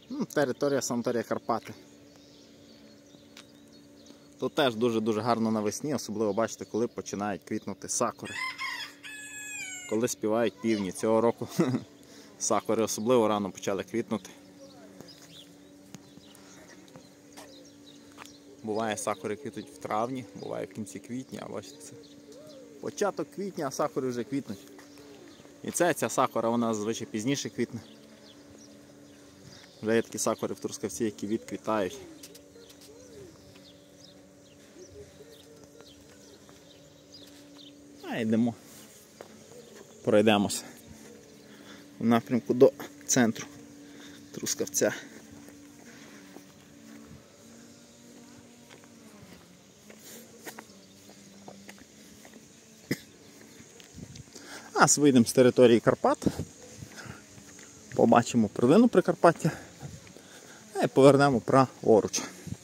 Територія санаторія Карпати. Тут теж дуже-дуже гарно навесні, особливо бачите, коли починають квітнути сакури. Коли співають півні. Цього року сакури особливо рано почали квітнути. Буває, сакури квітуть в травні, буває в кінці квітня, а бачите, це початок квітня, а сакури вже квітнуть. І ця сакура, вона зазвичай пізніше квітне. Вже є такі сакури в Трускавці, які відквітають. А йдемо, пройдемося в напрямку до центру Трускавця. А вийдемо з території Карпат, побачимо перлину Прикарпаття і повернемо праворуч.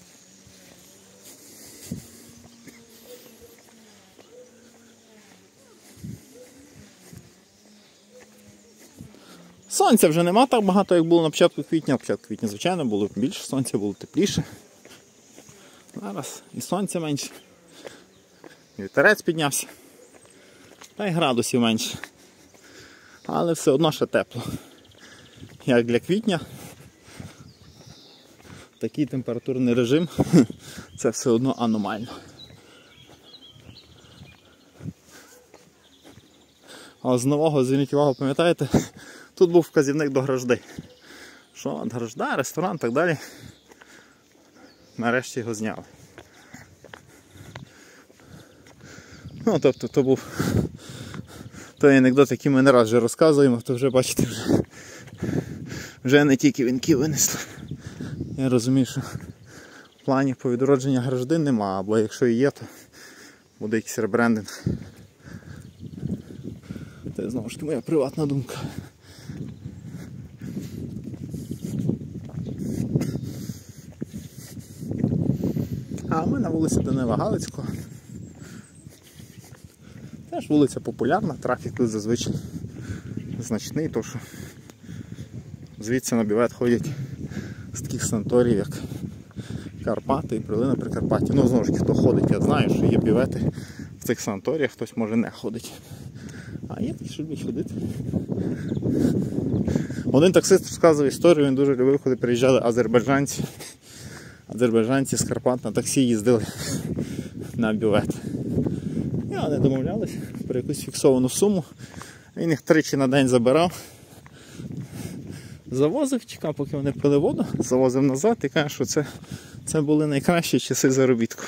Сонця вже нема так багато, як було на початку квітня. На початку квітня, звичайно, було більше сонця, було тепліше. Зараз і сонця менше, і вітерець піднявся, та й градусів менше. Але все одно ще тепло. Як для квітня, такий температурний режим, це все одно аномально. А з нового, зверніть увагу, пам'ятаєте, тут був вказівник до Гражди. Що от Гражда, ресторан і так далі. Нарешті його зняли. Ну, тобто, то був той анекдот, який ми не раз вже розказуємо, то вже, бачите, вже не тільки вінки винесли. Я розумію, що в плані по відродження Гражди нема, або якщо і є, то буде якийсь ребрендинг. Це знову ж таки моя приватна думка. А ми на вулиці Данила Галицького. Теж вулиця популярна, трафік тут зазвичай значний, тому що звідси на бювет ходять з таких санаторіїв, як Карпати і Перлина Прикарпаття. Ну, знову ж таки, хто ходить, я знаю, що є бювети в цих санаторіях, хтось може не ходить. А є такі, що люблять ходити. Один таксист розказував історію, він дуже любив, коли приїжджали азербайджанці. Азербайджанці з Карпат на таксі їздили на бювет. І вони домовлялись про якусь фіксовану суму. Він їх тричі на день забирав, завозив, чекав, поки вони пили воду, завозив назад і каже, що це були найкращі часи заробітку.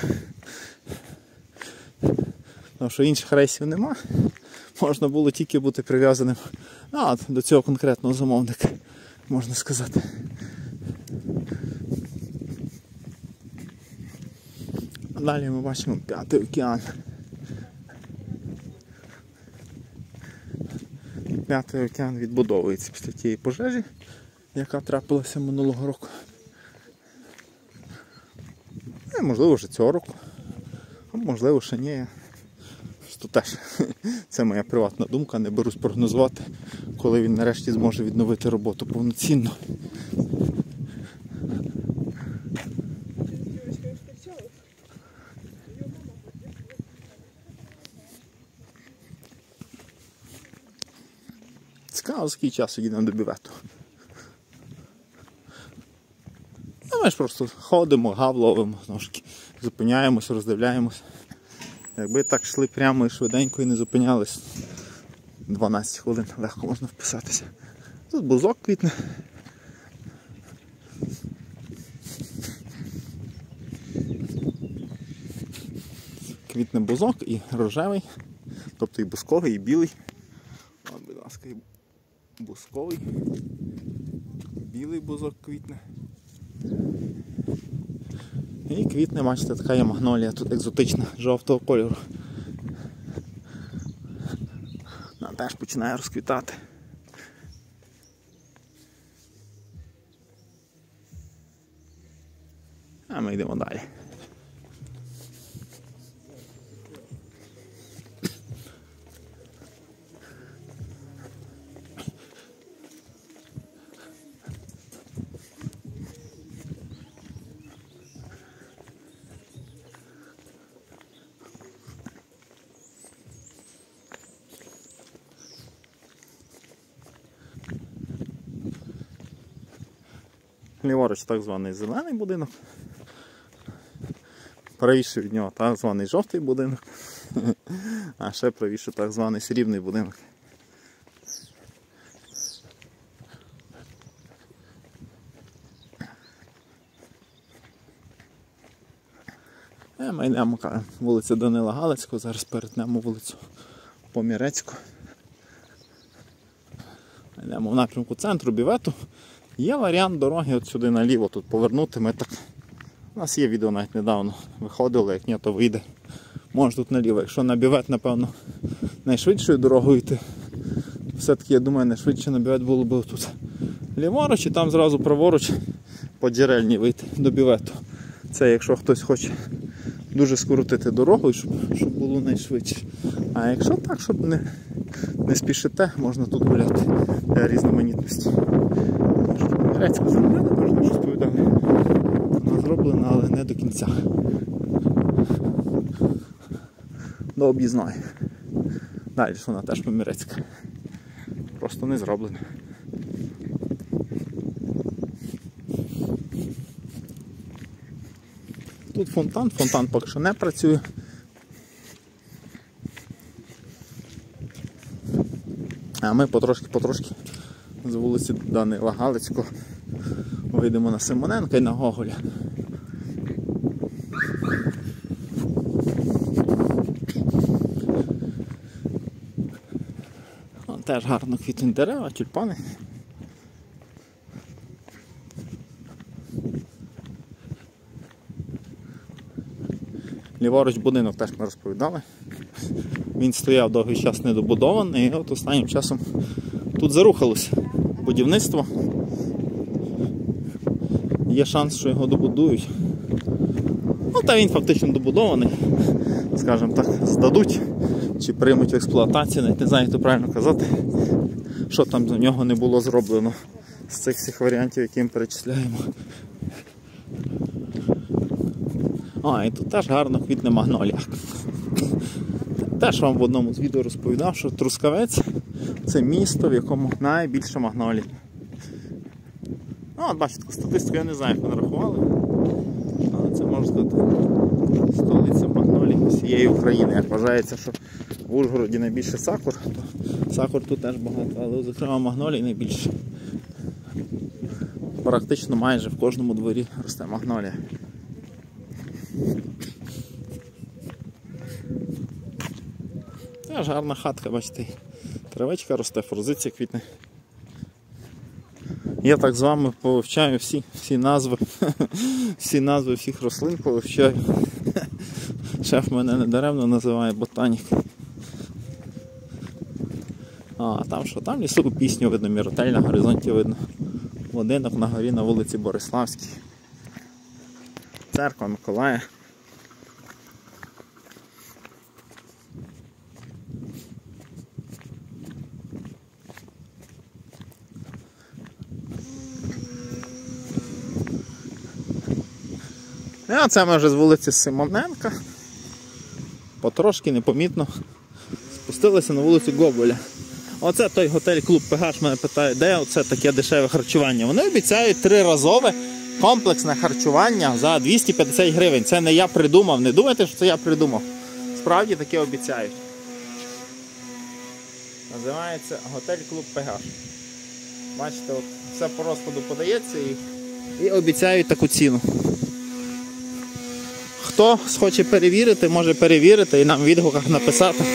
Тому що інших рейсів нема, можна було тільки бути прив'язаним до цього конкретного замовника, можна сказати. Далі ми бачимо П'ятий океан. П'ятий океан відбудовується після тієї пожежі, яка трапилася минулого року. І, можливо, вже цього року, а можливо, ще ні. Що теж, це моя приватна думка, не берусь прогнозувати, коли він нарешті зможе відновити роботу повноцінно. Цікаво, скільки часу їдемо до бювету. Ми ж просто ходимо, гав ловимо, ножки, зупиняємось, роздивляємось. Якби так йшли прямо і швиденько і не зупинялись, 12 хвилин легко можна вписатися. Тут бузок квітне. Квітне бузок і рожевий, тобто і бузковий, і білий. От, будь ласка, і бузковий, білий бузок квітне. І квітне, бачите, така є магнолія, тут екзотична, жовтого кольору. Вона теж починає розквітати. А ми йдемо далі. Ліворуч так званий зелений будинок. Правіше від нього так званий жовтий будинок. А ще правіше так званий срібний будинок. Ми йдемо, вулиця Данила Галицького, зараз перетнемо вулицю Помірецьку. Йдемо в напрямку центру, Бівету. Є варіант дороги от сюди наліво, тут повернути. У нас є відео навіть недавно виходило, як ні, то вийде. Може тут наліво. Якщо на Бівет, напевно, найшвидшою дорогою йти. Все-таки, я думаю, найшвидше на Бівет було б тут ліворуч і там зразу праворуч по Джерельній вийти до Бівету. Це якщо хтось хоче дуже скоротити дорогу, щоб було найшвидше. А якщо так, щоб не спішите, можна тут гуляти для різноманітності. Помірецьку зробили, можна щось повідомити. Вона зроблена, але не до кінця. До об'їзної. Далі вона теж Помірецька. Просто не зроблена. Тут фонтан поки що не працює. А ми потрошки з вулиці Данила Галицького вийдемо на Симоненка і на Гоголя. Теж гарно квітнуть дерева, тюльпани. Ліворуч будинок теж ми розповідали. Він стояв довгий час недобудований, і от останнім часом тут зарухалося будівництво. Є шанс, що його добудують. Ну, та він фактично добудований. Скажімо так, здадуть чи приймуть в експлуатацію, навіть не знаю, як то правильно казати, що там за нього не було зроблено з цих всіх варіантів, які ми перечисляємо. І тут теж гарно квітне магнолія. Теж вам в одному з відео розповідав, що Трускавець – це місто, в якому найбільше магнолій. От бачите, таку статистику, я не знаю, як вони рахували, але це, можна сказати, столиця магнолій всієї України. Як вважається, що в Ужгороді найбільше сакур, то сакур тут теж багато, але, зокрема, магнолій найбільше. Практично майже в кожному дворі росте магнолія. Теж гарна хатка, бачите, травичка росте, форзиця квітне. Я так з вами повивчаю всі назви, всі назви всіх рослин повивчаю. Шеф мене недаремно називає ботанік. А там що? Там лісову пісню видно, Міротель на горизонті видно. Будинок на горі на вулиці Бориславській. Церква Миколая. А це ми вже з вулиці Симоненка. Потрошки, непомітно спустилися на вулицю Гоголя. Оце той готель-клуб Пегаш мене питає, де оце таке дешеве харчування. Вони обіцяють 3-разове комплексне харчування за 250 гривень. Це не я придумав, не думайте, що це я придумав. Справді таке обіцяють. Називається готель-клуб Пегаш. Бачите, от все по розкладу подається і обіцяють таку ціну. Хто хоче перевірити, може перевірити і нам в відгуках написати.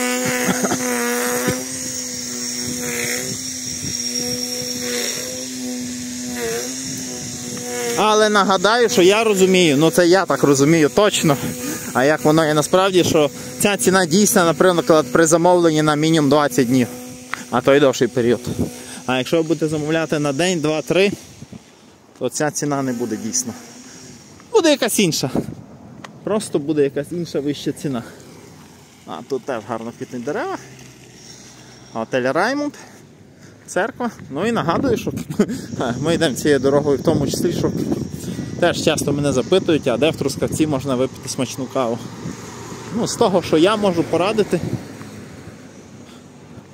Але нагадаю, що я розумію, ну це я так розумію точно, а як воно є насправді, що ця ціна дійсна, наприклад, при замовленні на мінімум 20 днів, а то й довший період. А якщо ви будете замовляти на день, 2-3, то ця ціна не буде дійсна. Буде якась інша. Просто буде якась інша вища ціна. А тут теж гарно квітнуть дерева. Готель Раймонд. Церква. Ну і нагадую, що ми йдемо цією дорогою в тому числі, що теж часто мене запитують, а де в Трускавці можна випити смачну каву. Ну, з того, що я можу порадити.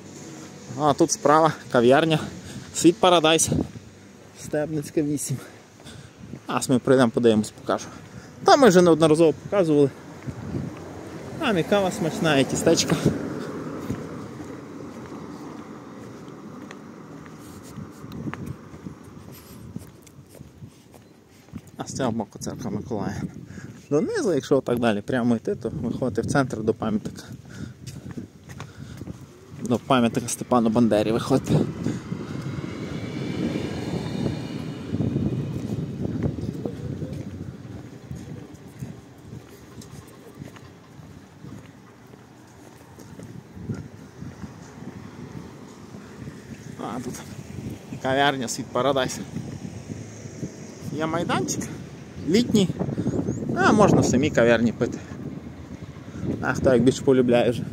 А тут справа кав'ярня Світ Парадайс. Стебницька 8. Зараз ми прийдемо, подивимось, покажу. Там ми вже неодноразово показували. Там і кава смачна, і тістечка. А з цього боку церква Миколая. Донизу, якщо так далі прямо йти, то виходити в центр до пам'ятника. До пам'ятника Степану Бандері виходити. А, тут кав'ярня Світ Парадайс. Є майданчик літній, а можна в самій кав'ярні пити. А хто як більше полюбляє вже.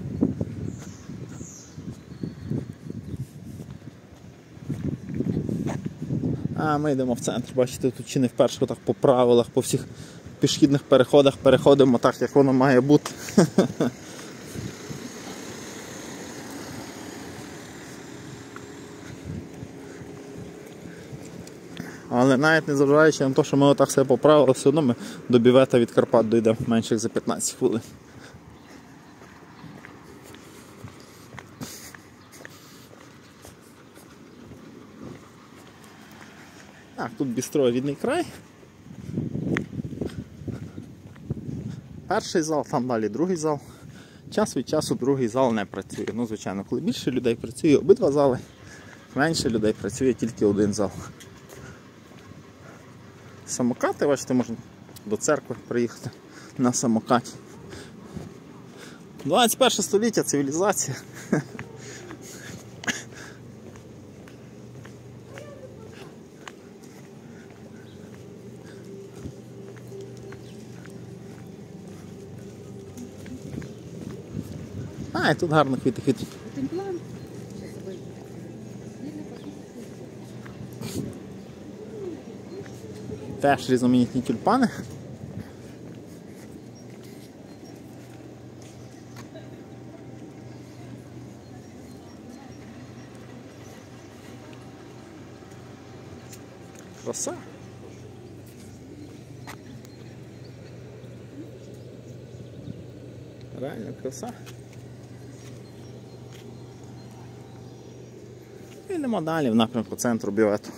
А ми йдемо в центр, бачите, тут чи не вперше так по правилах, по всіх пішохідних переходах переходимо так, як воно має бути. Але навіть незважаючи на те, що ми отак все поправили, все одно ми до бювета від Карпат дійдемо менше за 15 хвилин. Так, тут бістро рідний край. Перший зал, там далі другий зал. Час від часу другий зал не працює. Ну, звичайно, коли більше людей працює обидва зали, менше людей працює тільки один зал. Самокати, бачите, можна до церкви приїхати на самокаті. 21 століття, цивілізація. А, і тут гарно квіти. Теж різноманітні тюльпани. Краса. Реально краса. І йдемо далі в напрямку центру бювету.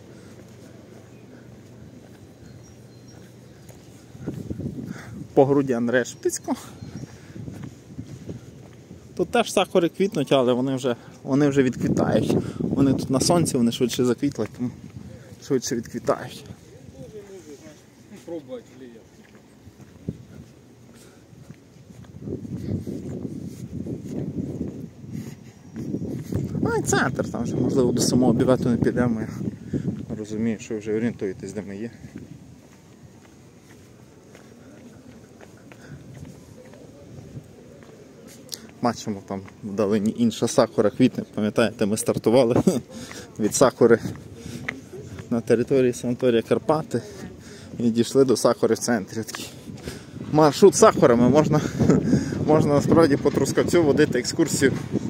Погруді Андрея Шептицького. Тут теж сакури квітнуть, але вони вже відквітають. Вони тут на сонці, вони швидше заквітли, тому швидше відквітають. А і центр, там вже можливо до самого бювету не підемо. Я розумію, що ви вже орієнтуєтесь, де ми є. Бачимо, там вдалині інша сакура квітне. Пам'ятаєте, ми стартували від сакури на території санаторія Карпати і дійшли до сакури в центрі. Такий маршрут сакурами, можна насправді по Трускавцю водити екскурсію